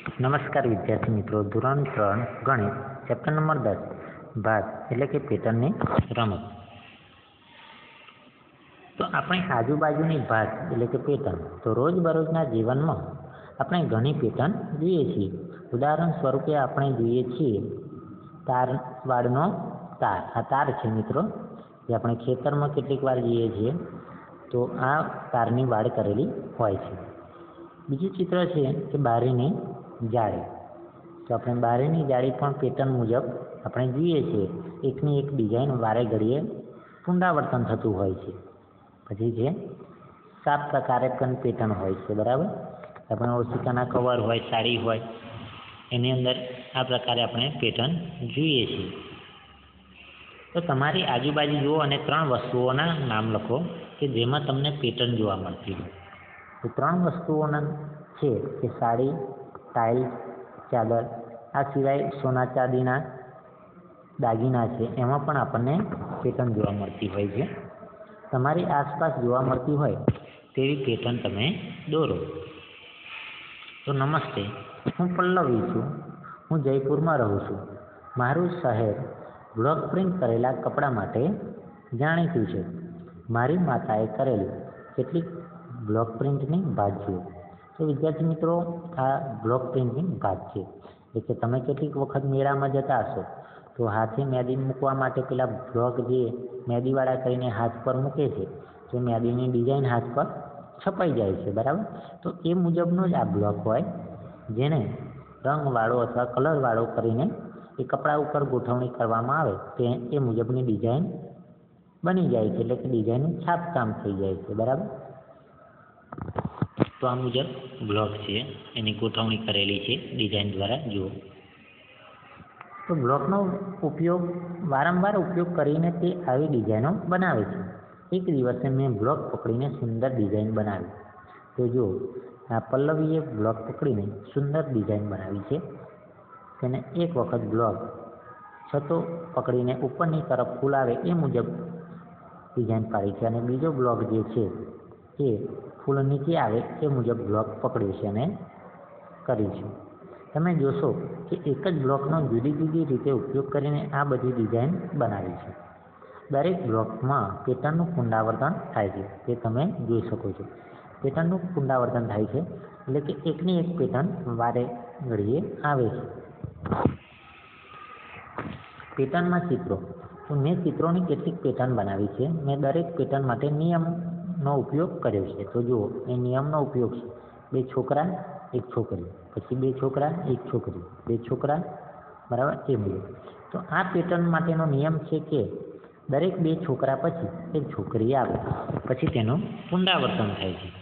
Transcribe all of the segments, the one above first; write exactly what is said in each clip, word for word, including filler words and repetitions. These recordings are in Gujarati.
નમસ્કાર વિદ્યાર્થી મિત્રો, ધોરણ ત્રણ ગણિત ચેપ્ટર નંબર દસ ભાત એટલે કે પેટર્નની રમત. તો આપણે આજુબાજુની ભાત એટલે કે પેટર્ન તો રોજબરોજના જીવનમાં આપણે ઘણી પેટર્ન જોઈએ છીએ. ઉદાહરણ સ્વરૂપે આપણે જોઈએ છીએ તાર વાળનો તાર. આ તાર છે મિત્રો, જે આપણે ખેતરમાં કેટલીક વાર જોઈએ છીએ. તો આ તારની વાડ કરેલી હોય છે. બીજું ચિત્ર છે કે બારીની જાળી. તો આપણે બારીની જાળી પણ પેટર્ન મુજબ આપણે જોઈએ છીએ. એકની એક ડિઝાઇન વારે ઘડીએ પુનરાવર્તન થતું હોય છે. પછી છે સાપ પ્રકારે પણ પેટર્ન હોય છે, બરાબર. આપણે ઓશિકાના કવર હોય, સાડી હોય, એની અંદર આ પ્રકારે આપણે પેટર્ન જોઈએ છીએ. તો તમારી આજુબાજુ જુઓ અને ત્રણ વસ્તુઓના નામ લખો કે જેમાં તમને પેટર્ન જોવા મળતી હોય. તો ત્રણ વસ્તુઓના છે કે સાડી, ટાઇલ્સ, ચાદર. આ સિવાય સોના ચાંદીના દાગીના છે, એમાં પણ આપણને પેટર્ન જોવા મળતી હોય છે. તમારી આસપાસ જોવા મળતી હોય તેવી પેટર્ન તમે દોરો. તો નમસ્તે, હું પલ્લવી છું. હું જયપુરમાં રહું છું. મારું શહેર બ્લોક પ્રિન્ટ કરેલા કપડાં માટે જાણીતું છે. મારી માતાએ કરેલી કેટલીક બ્લોક પ્રિન્ટની ભાજીઓ. તો વિદ્યાર્થી મિત્રો, આ બ્લોક પ્રિન્ટની ભાત છે. એટલે કે તમે કેટલીક વખત મેળામાં જતા હશો તો હાથે મેદી મૂકવા માટે પેલા બ્લોક જે મેદીવાળા કરીને હાથ પર મૂકે છે, તો મેદીની ડિઝાઇન હાથ પર છપાઈ જાય છે, બરાબર. તો એ મુજબનો જ આ બ્લોક હોય, જેને રંગવાળો અથવા કલરવાળો કરીને એ કપડા ઉપર ગોઠવણી કરવામાં આવે તે એ મુજબની ડિઝાઇન બની જાય છે. એટલે કે ડિઝાઇનનું છાપકામ થઈ જાય છે, બરાબર. તો આ મુજબ બ્લોક છે, એની ગોઠવણી કરેલી છે ડિઝાઇન દ્વારા. જુઓ, તો બ્લોકનો ઉપયોગ વારંવાર ઉપયોગ કરીને તે આવી ડિઝાઇનો બનાવે છે. એક દિવસે મેં બ્લોક પકડીને સુંદર ડિઝાઇન બનાવી. તો જુઓ, આ પલ્લવીએ બ્લોક પકડીને સુંદર ડિઝાઇન બનાવી છે. તેને એક વખત બ્લોક છતો પકડીને ઉપરની તરફ ફૂલ આવે એ મુજબ ડિઝાઇન પાડી છે, અને બીજો બ્લોક જે છે એ ફૂલ નીચે આવે એ મુજબ બ્લોક પકડ્યો છે અને કરી છે. તમે જોશો કે એક જ બ્લોકનો જુદી જુદી રીતે ઉપયોગ કરીને આ બધી ડિઝાઇન બનાવી છે. દરેક બ્લોકમાં પેટર્નનું પુનરાવર્તન થાય છે, તે તમે જોઈ શકો છો. પેટર્નનું પુનરાવર્તન થાય છે એટલે કે એકની એક પેટર્ન વારે ઘડીએ આવે છે. પેટર્નમાં ચિત્રો. તો મેં ચિત્રોની કેટલીક પેટર્ન બનાવી છે. મેં દરેક પેટર્ન માટે નિયમનો ઉપયોગ કર્યો છે. તો જુઓ, એ નિયમનો ઉપયોગ છે બે છોકરા એક છોકરી, પછી બે છોકરા એક છોકરી, બે છોકરા, બરાબર, એ મુજબ. તો આ પેટર્ન માટેનો નિયમ છે કે દરેક બે છોકરા પછી એક છોકરી આવે, પછી તેનું પુનરાવર્તન થાય છે.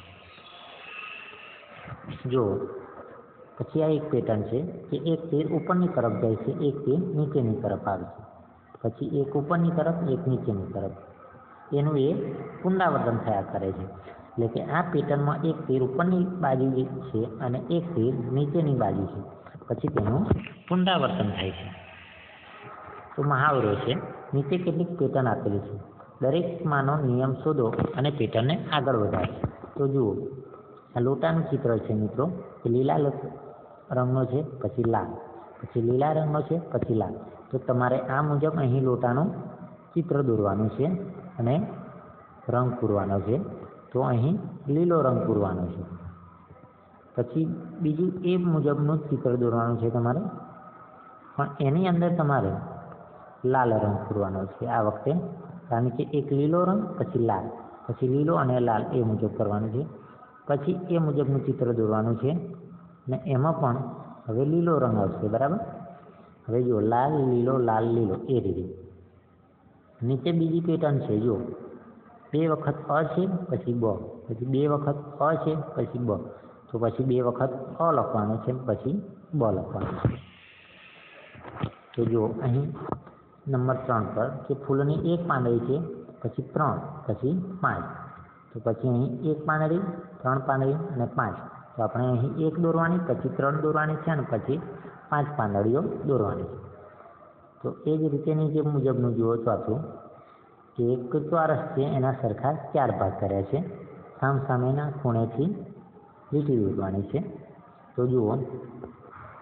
જુઓ, પછી આ એક પેટર્ન છે કે એક તીર ઉપરની તરફ જાય છે, એક તીર નીચેની તરફ આવે છે, પછી એક ઉપરની તરફ, એક નીચેની તરફ. એનું એ પુનરાવર્તન થયા કરે છે. એટલે કે આ પેટર્નમાં એક તીર ઉપરની બાજુ છે અને એક તીર નીચેની બાજુ છે, પછી તેનું પુનરાવર્તન થાય છે. તો મહાવરો છે. નીચે કેટલીક પેટર્ન આપેલી છે. દરેકમાંનો નિયમ શોધો અને પેટર્નને આગળ વધારો. તો જુઓ, આ લોટાનું ચિત્ર છે મિત્રો, કે લીલા રંગનો છે, પછી લાલ, પછી લીલા રંગનો છે, પછી લાલ. તો તમારે આ મુજબ અહીં લોટાનું ચિત્ર દોરવાનું છે અને રંગ પૂરવાનો છે. તો અહીં લીલો રંગ પૂરવાનો છે. પછી બીજું એ મુજબનું ચિત્ર દોરવાનું છે તમારે, પણ એની અંદર તમારે લાલ રંગ પૂરવાનો છે આ વખતે. કારણ કે એક લીલો રંગ, પછી લાલ, પછી લીલો અને લાલ એ મુજબ કરવાનું છે. પછી એ મુજબનું ચિત્ર દોરવાનું છે ને એમાં પણ હવે લીલો રંગ આવશે, બરાબર. હવે જુઓ, લાલ, લીલો, લાલ, લીલો, એ રીતે. નીચે બીજી પેટર્ન છે. જુઓ, બે વખત અ છે, પછી બ, પછી બે વખત અ છે, પછી બ, તો પછી બે વખત અ લખવાનું છે, પછી બ લખવાનું છે. તો જુઓ, અહીં નંબર ત્રણ પર કે ફૂલની એક પાંદડી છે, પછી ત્રણ, પછી પાંચ. તો પછી અહીં એક પાંદડી, ત્રણ પાંદડી અને પાંચ. તો આપણે અહીં એક દોરવાની, પછી ત્રણ દોરવાની છે અને પછી પાંચ પાંદડીઓ દોરવાની છે. તો એ જ રીતે નીચે મુજબનું જુઓ ચોથું, કે એક ચોરસ છે, એના સરખા ચાર ભાગ કર્યા છે. સામ સામેના ખૂણેથી લીટી દોરવાની છે. તો જુઓ,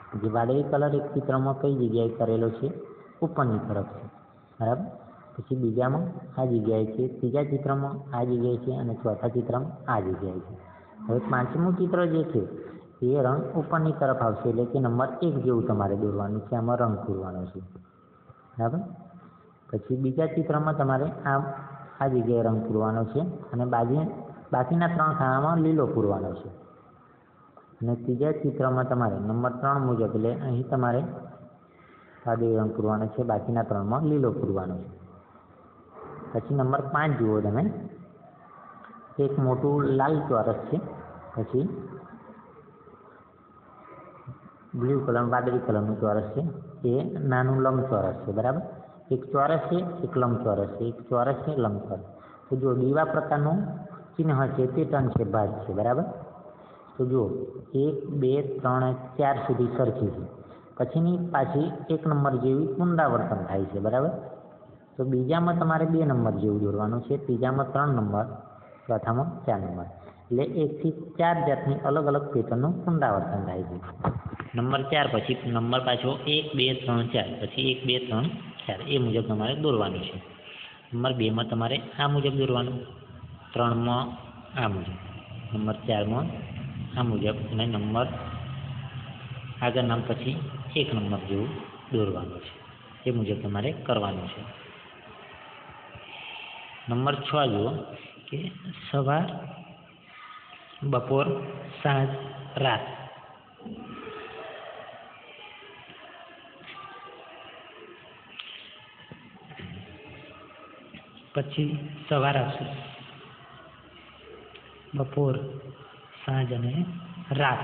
જે વાદળી કલર એક ચિત્રમાં કઈ જગ્યાએ કરેલો છે? ઉપરની તરફ છે, બરાબર. પછી બીજામાં આ જગ્યાએ છે, ત્રીજા ચિત્રમાં આ જગ્યાએ છે અને ચોથા ચિત્રમાં આ જગ્યાએ છે. હવે પાંચમું ચિત્ર જે છે એ રંગ ઉપરની તરફ આવશે, એટલે કે નંબર એક જેવું તમારે દોરવાનું છે, આમાં રંગ પૂરવાનો છે, બરાબર. પછી બીજા ચિત્રમાં તમારે આ આ જગ્યાએ રંગ પૂરવાનો છે અને બાજુ બાકીના ત્રણ ખાનામાં લીલો પૂરવાનો છે. અને ત્રીજા ચિત્રમાં તમારે નંબર ત્રણ મુજબ એટલે અહીં તમારે વાદળી રંગ પૂરવાનો છે, બાકીના ત્રણમાં લીલો પૂરવાનો છે. પછી નંબર પાંચ જુઓ તમે, એક મોટું લાલ ચોરસ છે, પછી બ્લુ કલર વાદળી કલરનું ચોરસ છે, એ નાનું લંબચોરસ છે, બરાબર. એક ચોરસ છે, એક લંબચોરસ છે, એક ચોરસ છે, લંબચોરસ. તો જો દીવા પ્રકારનું ચિહ્ન છે તે ટન છે, ભાગ છે, બરાબર. તો જુઓ એક બે ત્રણ ચાર સુધી સરખી છે, પછીની પાછી એક નંબર જેવી પુનરાવર્તન થાય છે, બરાબર. તો બીજામાં તમારે બે નંબર જેવું દોરવાનું છે, ત્રીજામાં ત્રણ નંબર, ચોથામાં ચાર નંબર. એટલે એકથી ચાર જાતની અલગ અલગ પેટર્નનું પુનરાવર્તન થાય છે. નંબર ચાર પછી નંબર પાછો એક બે ત્રણ ચાર, પછી એક બે ત્રણ ચાર એ મુજબ તમારે દોરવાનું છે. નંબર બેમાં તમારે આ મુજબ દોરવાનું, ત્રણમાં આ મુજબ, નંબર ચારમાં આ મુજબ અને નંબર આગળના પછી એક નંબર જેવું દોરવાનું છે. એ મુજબ તમારે કરવાનું છે. નંબર છ જુઓ કે સવાર, બપોર, સાંજ, રાત. પછી સવાર આવશે, બપોર, સાંજ અને રાત.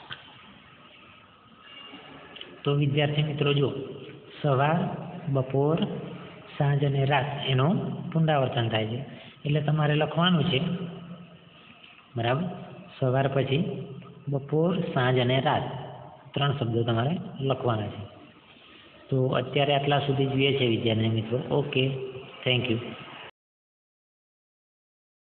તો વિદ્યાર્થી મિત્રો જો સવાર, બપોર, સાંજ અને રાત એનું પુનરાવર્તન થાય છે. એટલે તમારે લખવાનું છે, બરાબર. સવાર પછી બપોર, સાંજ અને રાત ત્રણ શબ્દો તમારે લખવાના છે. તો અત્યારે આટલા સુધી જોઈએ છે વિદ્યાર્થી મિત્રો. Okay, thank you.